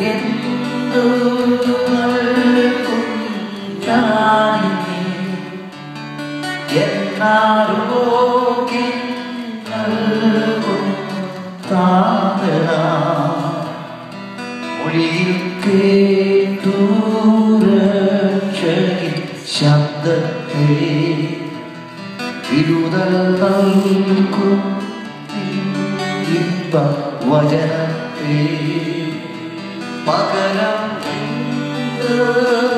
എന്തു നൽകും ഞാനിനി എന്നാരോഗ്യം നൽകും താതനാ ഒളിയിൽ കേട്ടു രക്ഷകിൻ ശബ്ദത്തെ വിടുതൽ നൽകും ഇമ്പ വചനത്തെ പകരം